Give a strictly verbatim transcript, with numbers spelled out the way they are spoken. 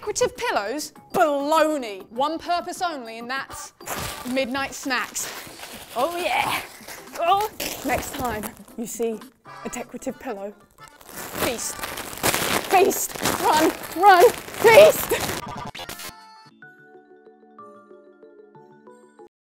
Decorative pillows? Baloney. One purpose only, and that's midnight snacks. Oh yeah. Oh. Next time you see a decorative pillow, feast. Feast. Run, run, feast.